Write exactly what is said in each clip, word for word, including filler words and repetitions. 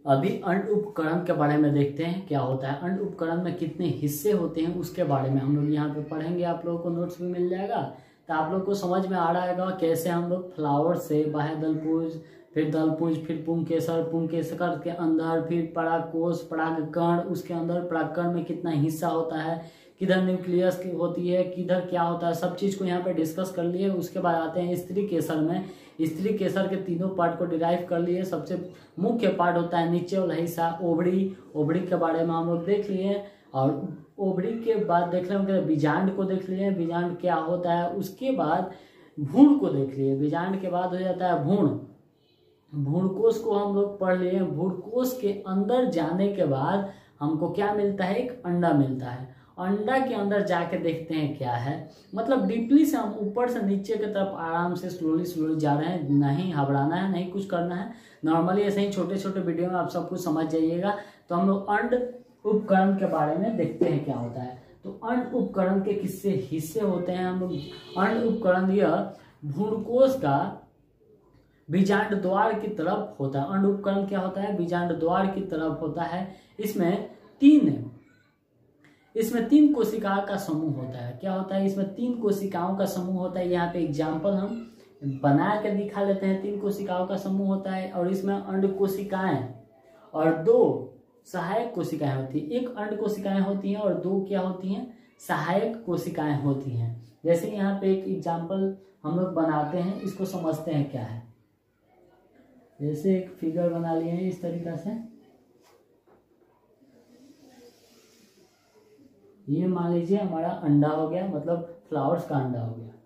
अभी अंड उपकरण के बारे में देखते हैं क्या होता है। अंड उपकरण में कितने हिस्से होते हैं उसके बारे में हम लोग यहाँ पे पढ़ेंगे। आप लोगों को नोट्स भी मिल जाएगा, तो आप लोग को समझ में आ रहा है कैसे हम लोग फ्लावर से बाह्य दलपुंज, फिर दलपुंज, फिर पुंकेसर, पुंकेसर के अंदर फिर परागकोश, परागकण, उसके अंदर परागकण में कितना हिस्सा होता है, किधर न्यूक्लियस की होती है, किधर क्या होता है, सब चीज़ को यहाँ पे डिस्कस कर लिए। उसके बाद आते हैं स्त्री केसर में। स्त्री केसर के तीनों पार्ट को डिराइव कर लिए। सबसे मुख्य पार्ट होता है नीचे वाला हिस्सा ओवरी। ओवरी के बारे में हम लोग देख लिए, और ओवरी के बाद देख रहे होंगे बीजांड को देख लिए, बीजांड क्या होता है। उसके बाद भ्रूण को देख लिए, बीजांड के बाद हो जाता है भ्रूण। भ्रूणकोश को हम लोग पढ़ लिए। भ्रूणकोश के अंदर जाने के बाद हमको क्या मिलता है, एक अंडा मिलता है। अंडा के अंदर जाके देखते हैं क्या है, मतलब डीपली से हम ऊपर से नीचे की तरफ आराम से स्लोली स्लोली जा रहे हैं, नहीं घबराना है, नहीं कुछ करना है। नॉर्मली ऐसे ही छोटे छोटे वीडियो में आप सब कुछ समझ जाइएगा। तो हम लोग अंड उपकरण के बारे में देखते हैं क्या होता है। तो अंड उपकरण के किससे हिस्से होते हैं हम लोग। अंड उपकरण यह भ्रूणकोश का बीजांड द्वार की तरफ होता है। अंड उपकरण क्या होता है, बीजांड द्वार की तरफ होता है। इसमें तीन इसमें तीन कोशिकाओं का समूह होता है। क्या होता है, इसमें तीन कोशिकाओं का समूह होता है। यहाँ पे एग्जाम्पल हम बना के दिखा लेते हैं। तीन कोशिकाओं का समूह होता है, और इसमें अंड कोशिकाएं और दो सहायक कोशिकाएं होती है। एक अंड कोशिकाएं होती हैं और दो क्या होती हैं, सहायक कोशिकाएं होती हैं। जैसे यहाँ पे एक एग्जाम्पल हम लोग बनाते हैं, इसको समझते हैं क्या है। जैसे एक फिगर बना लिए हैं इस तरीका से, ये मान लीजिए हमारा अंडा हो गया, मतलब फ्लावर्स का अंडा हो गया।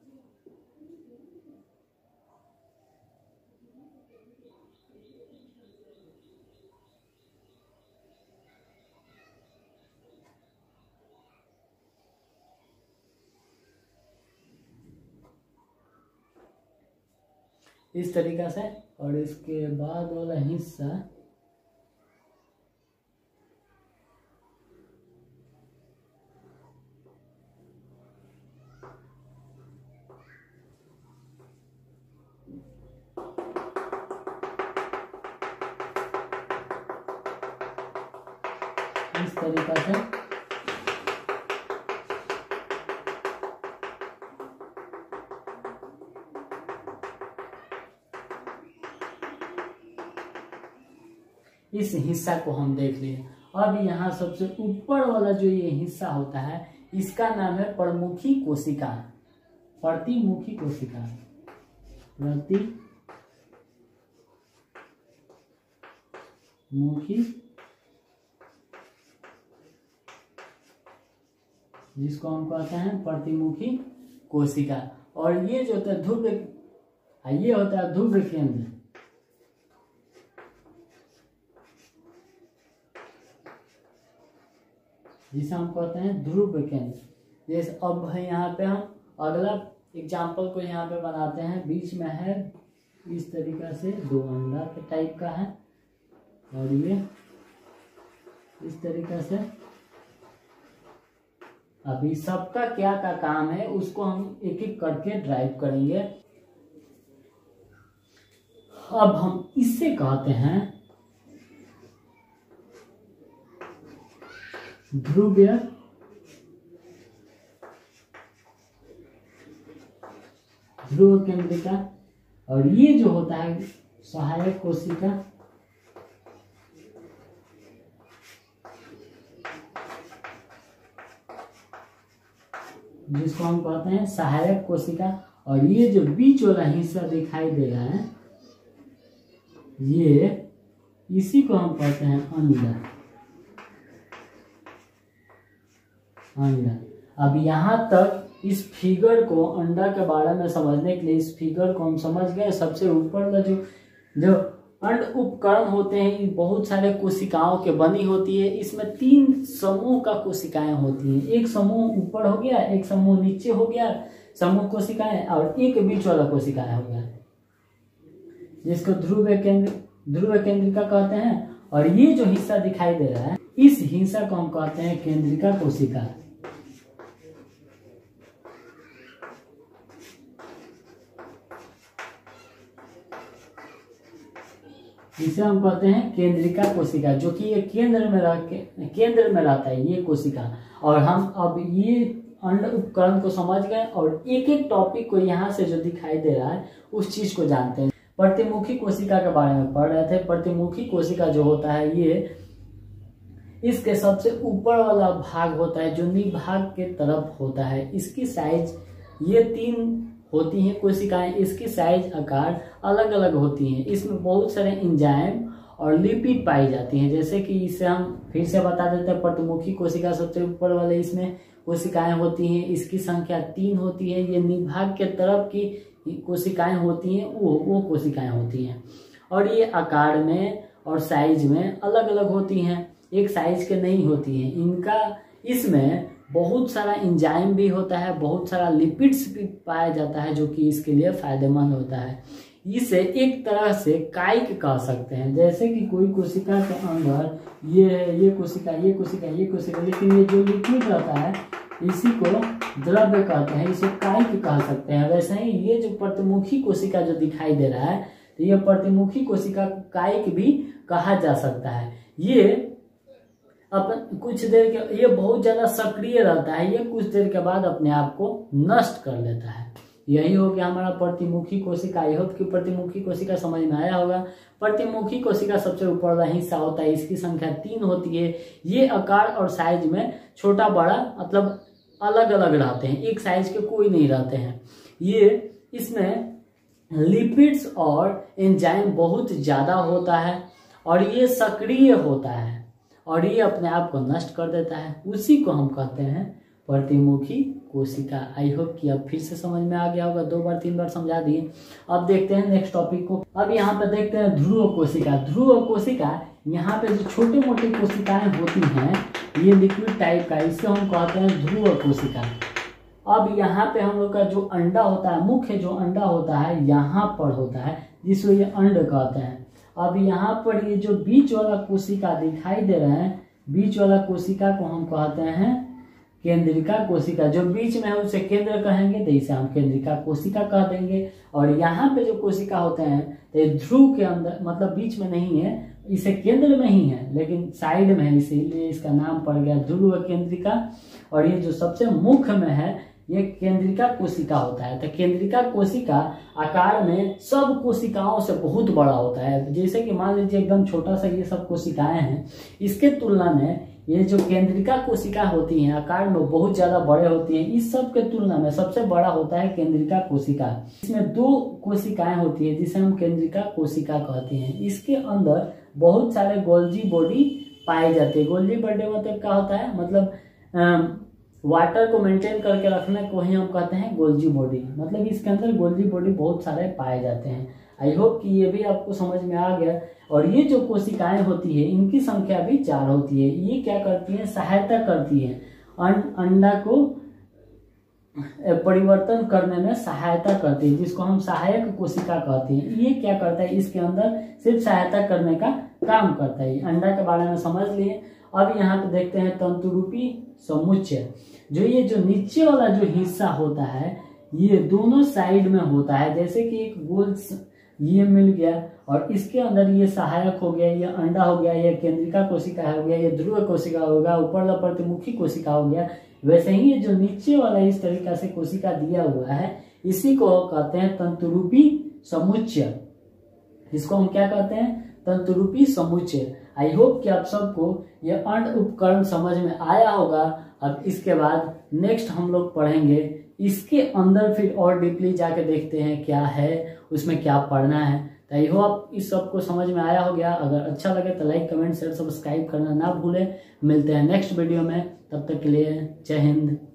इस तरीका से, और इसके बाद वाला हिस्सा इस तरीका से इस हिस्सा को हम देख लिए। अब यहाँ सबसे ऊपर वाला जो ये हिस्सा होता है, इसका नाम है प्रमुखी कोशिका, प्रतिमुखी कोशिका, प्रतिमुखी, जिसको हम कहते हैं प्रतिमुखी कोशिका। और ये जो होता है ध्रुव, ये होता है ध्रुव केंद्र, जिसे हम कहते हैं ध्रुव केंद्र। जैसे अब है यहाँ पे हम अगला एग्जाम्पल को यहाँ पे बनाते हैं। बीच में है इस तरीका से दो अंडा के टाइप का है, और ये इस तरीका से। अभी सबका क्या का काम है उसको हम एक एक करके ड्राइव करेंगे। अब हम इससे कहते हैं ध्रुवीय ध्रुव केंद्रिका, और ये जो होता है सहायक कोशिका, जिसको हम कहते हैं सहायक कोशिका। और ये जो बीच वाला हिस्सा दिखाई दे रहा है, ये इसी को हम कहते हैं अंडा। अंडा। अब यहाँ तक इस फिगर को, अंडा के बारे में समझने के लिए इस फिगर को हम समझ गए। सबसे ऊपर का जो जो अंड उपकरण होते हैं, ये बहुत सारे कोशिकाओं के बनी होती है। इसमें तीन समूह का कोशिकाएं होती हैं। एक समूह ऊपर हो गया, एक समूह नीचे हो गया, समूह कोशिकाएं, और एक बीच वाला कोशिकाएं हो गया, जिसको ध्रुव केंद्र ध्रुव केंद्रिका कहते हैं। और ये जो हिस्सा दिखाई दे रहा है, इस हिस्सा को हम कहते हैं केंद्रिका कोशिका। जिसे हम कहते हैं केंद्रिका कोशिका, जो कि ये केंद्र में रह के केंद्र में रहता है ये कोशिका। और हम अब ये अंड उपकरण को समझ गए और एक एक टॉपिक को यहाँ से जो दिखाई दे रहा है उस चीज को जानते हैं। प्रतिमुखी कोशिका के बारे में पढ़ रहे थे। प्रतिमुखी कोशिका जो होता है ये इसके सबसे ऊपर वाला भाग होता है जो निभाग के तरफ होता है। इसकी साइज ये तीन होती हैं कोशिकाएं, इसकी साइज आकार अलग अलग होती हैं। इसमें बहुत सारे एंजाइम और लिपिड पाई जाती हैं। जैसे कि इसे हम फिर से बता देते हैं, प्रतिमुखी कोशिका सबसे ऊपर वाले इसमें कोशिकाएं होती हैं, इसकी संख्या तीन होती है। ये निभाग के तरफ की कोशिकाएं होती हैं, वो वो कोशिकाएं होती हैं और ये आकार में और साइज में अलग अलग होती हैं, एक साइज के नहीं होती हैं। इनका इसमें बहुत सारा एंजाइम भी होता है, बहुत सारा लिपिड्स भी पाया जाता है जो कि इसके लिए फायदेमंद होता है। इसे एक तरह से कायिक कह सकते हैं। जैसे कि कोई कोशिका के अंदर ये है, ये कोशिका, ये कोशिका, ये कोशिका, लेकिन ये जो लिक्विड रहता है इसी को द्रव्य कहते हैं, इसे कायिक कह सकते हैं। वैसे ही ये जो प्रतिमुखी कोशिका जो दिखाई दे रहा है, तो ये प्रतिमुखी कोशिका को कायिक भी कहा जा सकता है। ये अपन कुछ देर के ये बहुत ज्यादा सक्रिय रहता है, ये कुछ देर के बाद अपने आप को नष्ट कर लेता है। यही हो गया हमारा प्रतिमुखी कोशिका। आई होप कि प्रतिमुखी कोशिका समझ में आया होगा। प्रतिमुखी कोशिका सबसे ऊपर वाला हिस्सा होता है, इसकी संख्या तीन होती है। ये आकार और साइज में छोटा बड़ा मतलब अलग अलग रहते हैं, एक साइज के कोई नहीं रहते हैं। ये इसमें लिपिड्स और एंजाइम बहुत ज्यादा होता है और ये सक्रिय होता है और ये अपने आप को नष्ट कर देता है। उसी को हम कहते हैं प्रतिमुखी कोशिका। आई होप कि अब फिर से समझ में आ गया होगा, दो बार तीन बार समझा दिए। अब देखते हैं नेक्स्ट टॉपिक को। अब यहाँ पे देखते हैं ध्रुव कोशिका। ध्रुव कोशिका, यहाँ पे जो छोटे मोटे कोशिकाएं होती हैं ये लिक्विड टाइप का, इसको हम कहते हैं ध्रुव कोशिका। अब यहाँ पे हम लोग का जो अंडा होता है, मुख्य जो अंडा होता है यहाँ पर होता है, जिसको ये अंड कहते हैं। अब यहाँ पर ये जो बीच वाला कोशिका दिखाई दे रहे हैं, बीच वाला कोशिका को हम कहते हैं केंद्रिका कोशिका। जो बीच में है उसे केंद्र कहेंगे, तो इसे हम केंद्रिका कोशिका कह देंगे। और यहाँ पे जो कोशिका होते हैं तो ये ध्रुव के अंदर, मतलब बीच में नहीं है, इसे केंद्र में ही है लेकिन साइड में है, इसीलिए इसका नाम पड़ गया ध्रुव केंद्रिका। और ये जो सबसे मुख्य में है ये केंद्रिका कोशिका होता है। तो केंद्रिका कोशिका आकार में सब कोशिकाओं से बहुत बड़ा होता है। जैसे कि मान लीजिए एकदम छोटा सा ये सब कोशिकाएं हैं, इसके तुलना में ये जो केंद्रिका कोशिका होती हैं आकार में बहुत ज्यादा बड़े होती हैं। इस सब के तुलना में सबसे बड़ा होता है केंद्रिका कोशिका। इसमें दो कोशिकाएं होती है जिसे हम केंद्रिका कोशिका कहते हैं। इसके अंदर बहुत सारे गोल्जी बॉडी पाई जाती है। गोल्जी बॉडी मतलब क्या होता है, मतलब वाटर को मेंटेन करके रखने को ही हम कहते हैं गोल्जी बॉडी। मतलब इसके अंदर गोल्जी बॉडी बहुत सारे पाए जाते हैं। आई होप कि ये भी आपको समझ में आ गया। और ये जो कोशिकाएं होती है इनकी संख्या भी चार होती है। ये क्या करती है, सहायता करती है अंडा को परिवर्तन करने में सहायता करती है, जिसको हम सहायक कोशिका कहते हैं। ये क्या करता है, इसके अंदर सिर्फ सहायता करने का काम करता है। अंडा के बारे में समझ लिए। अब यहाँ पे देखते हैं तंतुरूपी समुच्चय। जो ये जो नीचे वाला जो हिस्सा होता है ये दोनों साइड में होता है। जैसे कि एक गोल ये मिल गया और इसके अंदर ये सहायक हो गया, ये अंडा हो गया, ये केंद्रिका कोशिका हो गया, ये ध्रुव कोशिका होगा, ऊपर वाला प्रतिमुखी कोशिका हो गया। वैसे ही ये जो नीचे वाला इस तरीका से कोशिका दिया हुआ है इसी को कहते हैं तंतुरूपी समुच्चय। इसको हम क्या कहते हैं, तंतुरूपी समुच्चय। आई होप कि आप सबको ये अंड उपकरण समझ में आया होगा। अब इसके बाद नेक्स्ट हम लोग पढ़ेंगे इसके अंदर, फिर और डीपली जाके देखते हैं क्या है उसमें, क्या पढ़ना है। तो आई होप इस सब को समझ में आया हो गया। अगर अच्छा लगे तो लाइक कमेंट शेयर सब्सक्राइब करना ना भूलें। मिलते हैं नेक्स्ट वीडियो में, तब तक के लिए जय हिंद।